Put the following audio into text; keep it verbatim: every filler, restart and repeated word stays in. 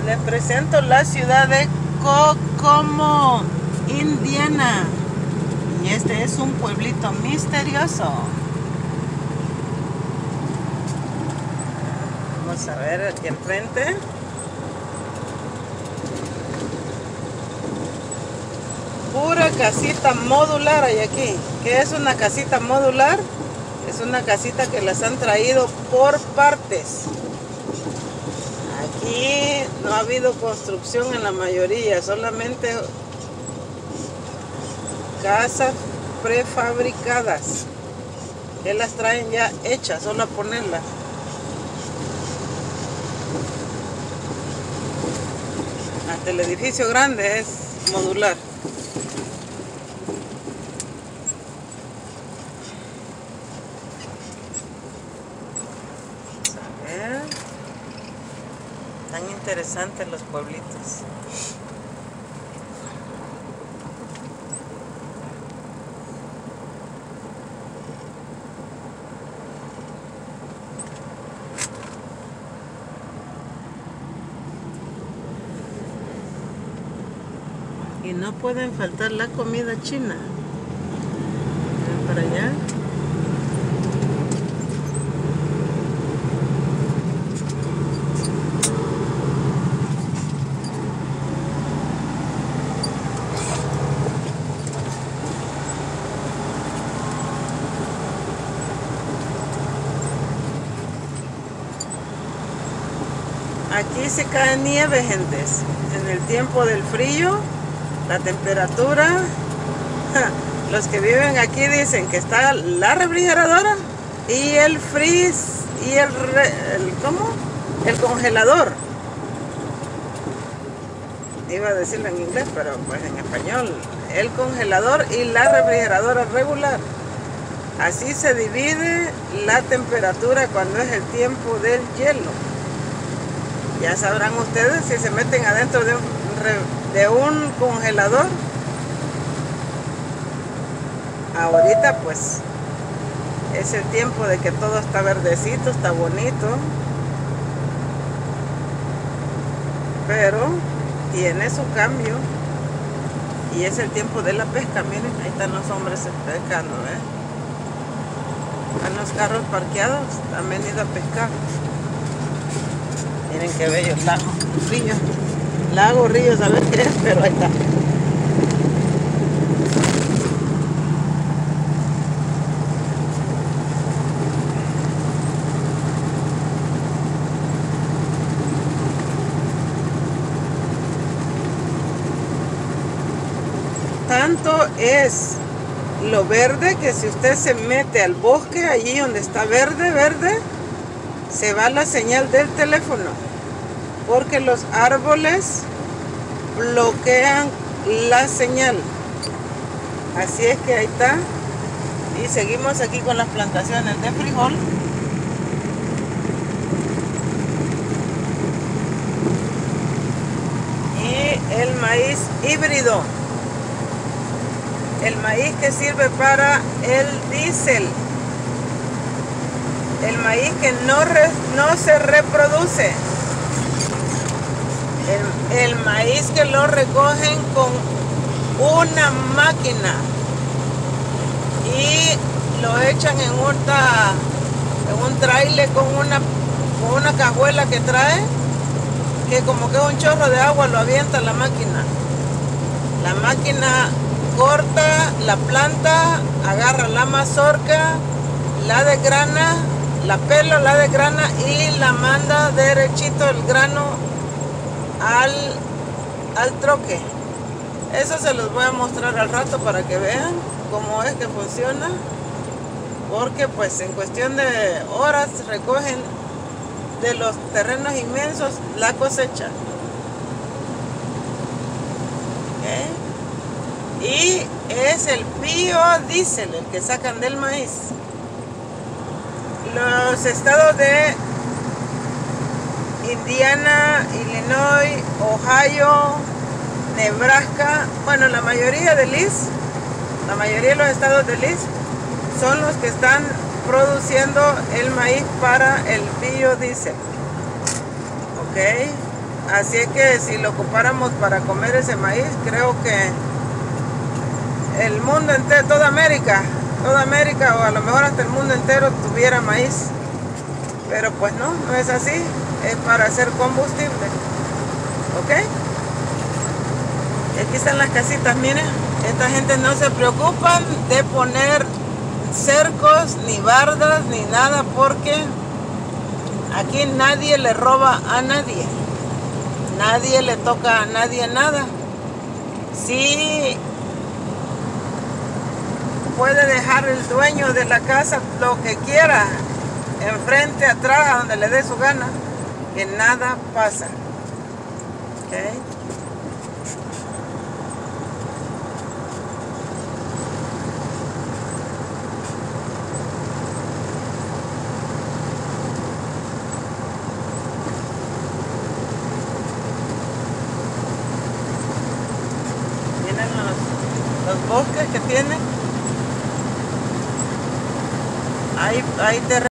Les presento la ciudad de Kokomo, Indiana. Y este es un pueblito misterioso. Vamos a ver aquí enfrente. Pura casita modular hay aquí. ¿Qué es una casita modular? Es una casita que las han traído por partes. Aquí no ha habido construcción en la mayoría, solamente casas prefabricadas que las traen ya hechas, solo a ponerlas. Hasta el edificio grande es modular. Tan interesantes los pueblitos. Y no pueden faltar la comida china. Ven para allá. Aquí se cae nieve, gentes. En el tiempo del frío, la temperatura, los que viven aquí dicen que está la refrigeradora y el freeze y el, el ¿cómo? El congelador. Iba a decirlo en inglés, pero pues en español. El congelador y la refrigeradora regular. Así se divide la temperatura cuando es el tiempo del hielo. Ya sabrán ustedes si se meten adentro de un, de un congelador. Ahorita pues es el tiempo de que todo está verdecito, está bonito. Pero tiene su cambio. Y es el tiempo de la pesca. Miren, ahí están los hombres pescando, ¿eh? Están los carros parqueados, han venido a pescar. Miren qué bello lago, río, lago, río, ¿sabes qué es? Pero ahí está. Tanto es lo verde que si usted se mete al bosque, allí donde está verde, verde, se va la señal del teléfono, porque los árboles bloquean la señal. Así es que ahí está. Y seguimos aquí con las plantaciones de frijol. Y el maíz híbrido. El maíz que sirve para el diésel. El maíz que no, re, no se reproduce. El, el maíz que lo recogen con una máquina y lo echan en, una, en un trailer con una, con una cajuela que trae, que como que un chorro de agua lo avienta la máquina. La máquina corta la planta, agarra la mazorca, la desgrana, la pelo, la desgrana y la manda derechito el grano al, al troque. Eso se los voy a mostrar al rato para que vean cómo es que funciona, porque pues en cuestión de horas recogen de los terrenos inmensos la cosecha. ¿Okay? Y es el biodiesel el que sacan del maíz. Los estados de Indiana, Illinois, Ohio, Nebraska, bueno, la mayoría de L I S, la mayoría de los estados de L I S son los que están produciendo el maíz para el biodiesel. Ok, Así es que si lo ocupáramos para comer ese maíz, creo que el mundo entero, toda América, toda América o a lo mejor hasta el mundo entero tuviera maíz. Pero pues no, no es así, es para hacer combustible. ¿Ok? Y aquí están las casitas, miren. Esta gente no se preocupan de poner cercos, ni bardas, ni nada, porque aquí nadie le roba a nadie. Nadie le toca a nadie nada. Sí puede dejar el dueño de la casa lo que quiera, enfrente, atrás, a donde le dé su gana, que nada pasa. ¿Ok? Miren los, los bosques que tienen. Hay, hay terrenos.